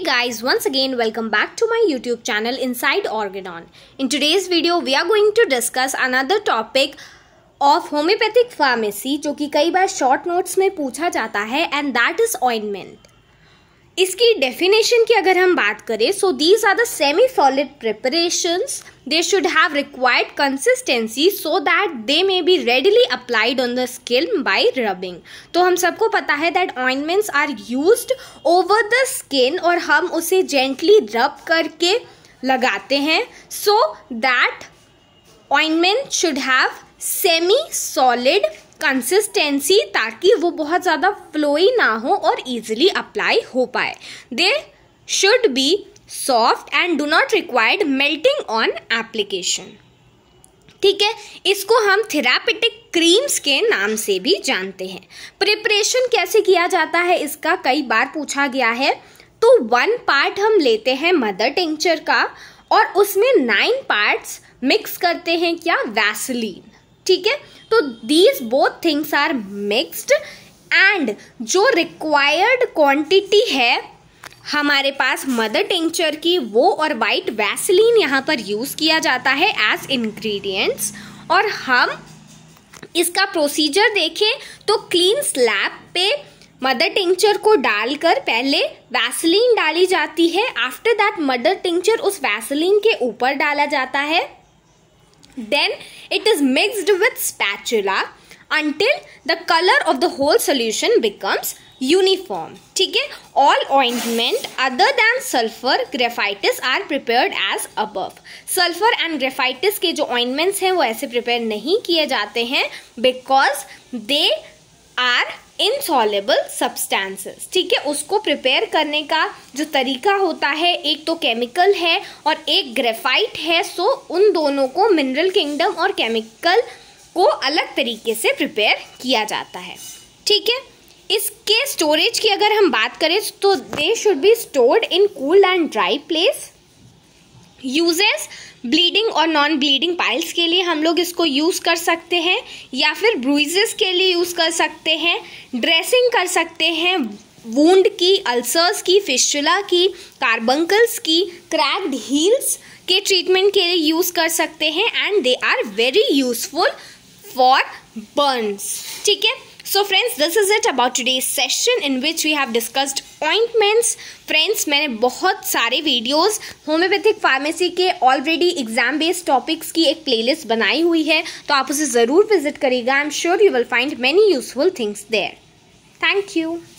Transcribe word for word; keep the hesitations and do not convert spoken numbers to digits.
guys, once again welcome back to my YouTube channel Inside Organon. In today's video we are going to discuss another topic of homeopathic pharmacy जो कि कई बार short notes में पूछा जाता है and that is ointment. इसकी definition की अगर हम बात करें so these are the semi solid preparations they should have required consistency so that they may be readily applied on the skin by rubbing. तो हम सबको पता है that ointments are used over the skin और हम उसे gently rub करके लगाते हैं so that ointment should have semi solid consistency ताकि वो बहुत ज़्यादा फ्लोई ना हो और इजीली अप्लाई हो पाए. They should be soft and do not required melting on application. ठीक है, इसको हम थेरापेटिक क्रीम्स के नाम से भी जानते हैं. प्रिपरेशन कैसे किया जाता है इसका कई बार पूछा गया है. तो वन पार्ट हम लेते हैं मदर टिंचर का और उसमें नाइन पार्ट्स मिक्स करते हैं क्या, वैसलीन. ठीक है, तो these both things are mixed and जो रिक्वायर्ड क्वांटिटी है हमारे पास मदर टिंचर की वो और वाइट वैसलीन यहाँ पर यूज़ किया जाता है एज इंग्रेडिएंट्स. और हम इसका प्रोसीजर देखें तो क्लीन स्लैब पे मदर टिंचर को डालकर पहले वैसलीन डाली जाती है. आफ्टर दैट मदर टिंचर उस वैसलीन के ऊपर डाला जाता है. Then it is mixed with spatula until the color of the whole solution becomes uniform. ठीक है, all ointment other than sulfur graphitis are prepared as above. Sulfur and graphitis के जो ointments हैं वो ऐसे prepare नहीं किए जाते हैं because they are insoluble substances. ठीक है, उसको प्रिपेयर करने का जो तरीका होता है एक तो केमिकल है और एक ग्रेफाइट है. सो उन दोनों को मिनरल किंगडम और केमिकल को अलग तरीके से प्रिपेयर किया जाता है. ठीक है, इसके स्टोरेज की अगर हम बात करें तो they should be stored in cool and dry place. Uses bleeding और नॉन ब्लीडिंग पाइल्स के लिए हम लोग इसको यूज़ कर सकते हैं या फिर ब्रूइजेस के लिए यूज़ कर सकते हैं. ड्रेसिंग कर सकते हैं वुंड की, अल्सर्स की, फिस्टुला की, कार्बंकल्स की, क्रैक्ड हील्स के ट्रीटमेंट के लिए यूज़ कर सकते हैं and they are very useful for burns. ठीक है, so friends, this is it about today's session in which we have discussed ointments. Friends, मैंने बहुत सारे वीडियोस होम्योपैथिक फार्मेसी के ऑलरेडी एग्जाम बेस्ड टॉपिक्स की एक प्लेलिस्ट बनाई हुई है तो आप उसे ज़रूर विजिट करिएगा. I am sure you will find many useful things there. Thank you.